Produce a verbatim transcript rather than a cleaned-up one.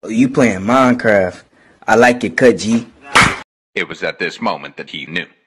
Oh, you playing Minecraft. I like your cut, G. It was at this moment that he knew.